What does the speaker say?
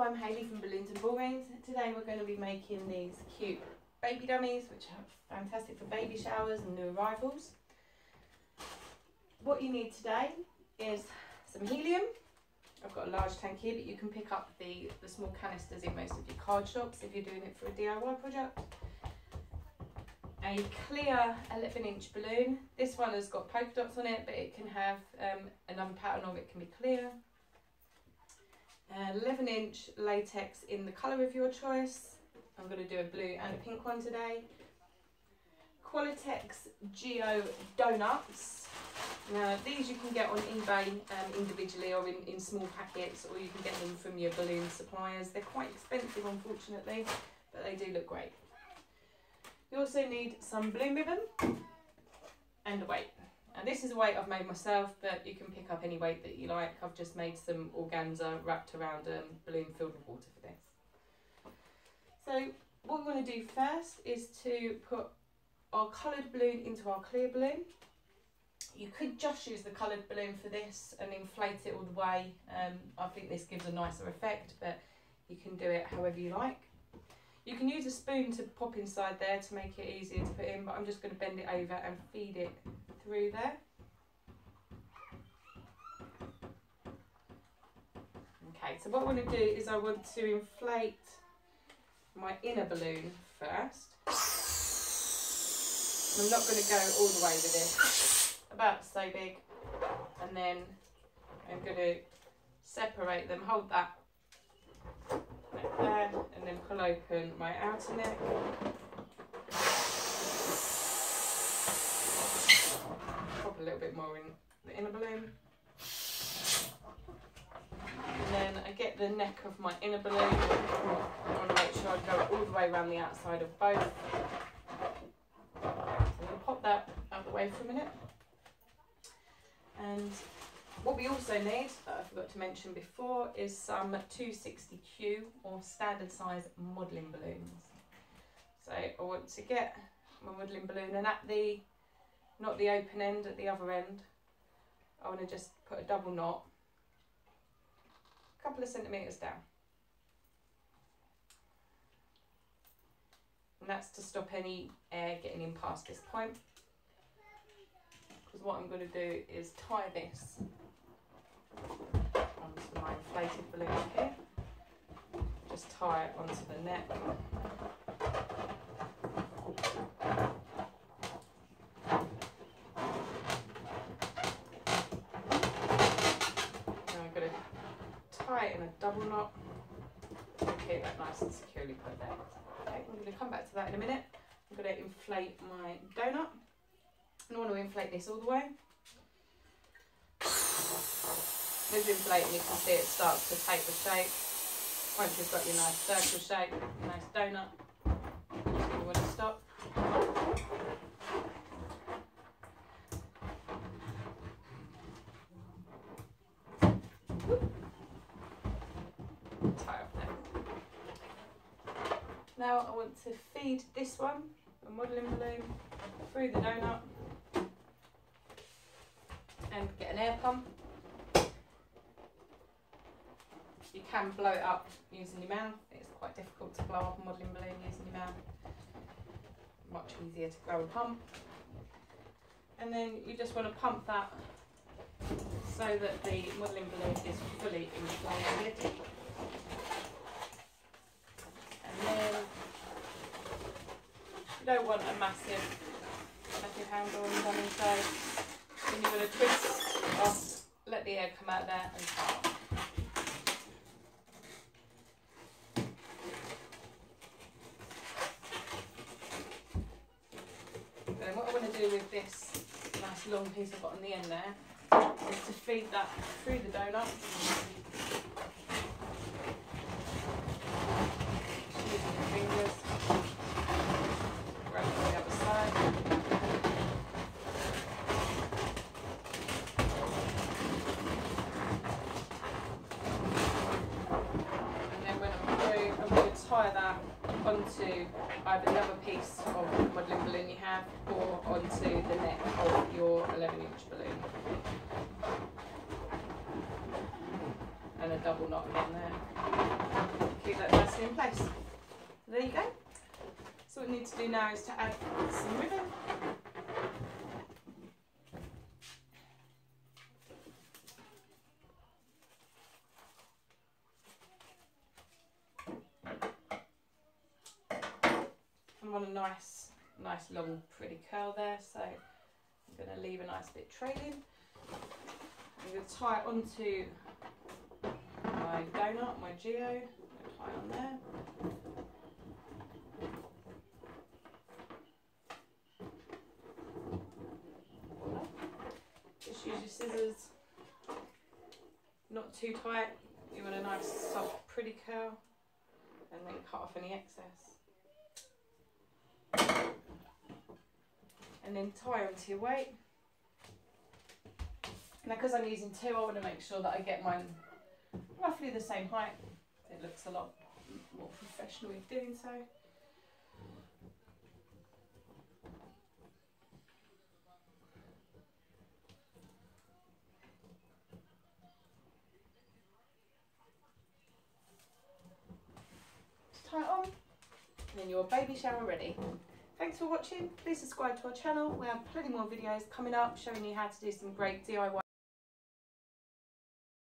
I'm Hayley from Balloons and Ballrings. Today we're going to be making these cute baby dummies, which are fantastic for baby showers and new arrivals. What you need today is some helium. I've got a large tank here, but you can pick up the small canisters in most of your card shops if you're doing it for a DIY project. A clear 11-inch balloon. This one has got polka dots on it, but it can have another pattern or it can be clear. 11-inch latex in the colour of your choice. I'm going to do a blue and a pink one today. Qualitex Geo donuts. Now these you can get on eBay individually or in small packets, or you can get them from your balloon suppliers. They're quite expensive unfortunately, but they do look great. You also need some balloon ribbon and a weight. And this is a weight I've made myself, but you can pick up any weight that you like. I've just made some organza wrapped around a balloon filled with water for this. So what we're going to do first is to put our coloured balloon into our clear balloon. You could just use the coloured balloon for this and inflate it all the way. I think this gives a nicer effect, but you can do it however you like. You can use a spoon to pop inside there to make it easier to put in, but I'm just going to bend it over and feed it through there. Okay, so what I want to do is I want to inflate my inner balloon first. I'm not going to go all the way with it, about so big, and then I'm going to separate them, hold that like there, and then pull open my outer neck. Pop a little bit more in the inner balloon. And then I get the neck of my inner balloon. I want to make sure I go all the way around the outside of both. So I'm going to pop that out of the way for a minute. And what we also need, that I forgot to mention before, is some 260Q or standard size modelling balloons. So I want to get my modelling balloon, and at the, not the open end, at the other end, I want to just put a double knot a couple of centimetres down. And that's to stop any air getting in past this point. Because what I'm going to do is tie this onto my inflated balloon here. Just tie it onto the neck. Now I'm going to tie it in a double knot and keep that nice and securely put there. Okay, I'm going to come back to that in a minute. I'm going to inflate my donut. And I want to inflate this all the way. With inflating, you can see it starts to take the shape. Once you've got your nice circle shape, nice donut, you want to stop. Tie up there. Now I want to feed this one, the modelling balloon, through the donut and get an air pump. You can blow it up using your mouth. It's quite difficult to blow up a modelling balloon using your mouth. Much easier to blow a pump. And then you just want to pump that so that the modelling balloon is fully inflated. And then you don't want a massive handle on the dummy, so then you're going to twist off, let the air come out there and tie off. Then what I want to do with this nice long piece I've got on the end there is to feed that through the donut. Just using your fingers. Grab it on the other side. And then when I'm going to tie that onto either the other piece of modelling balloon you have or onto the neck of your 11-inch balloon. And a double knot in there. keep that nice and in place. So there you go. So what we need to do now is to add some ribbon. I want a nice long pretty curl there, so I'm going to leave a nice bit trailing. I'm going to tie it onto my donut, my geo. I'm going to tie it on there. Voila. Just use your scissors, not too tight. You want a nice soft pretty curl, and then cut off any excess. And then tie onto your weight. Now because I'm using two, I want to make sure that I get mine roughly the same height. It looks a lot more professional in doing so. Just tie it on, and then your baby shower ready. Thanks for watching. Please subscribe to our channel. We have plenty more videos coming up showing you how to do some great DIY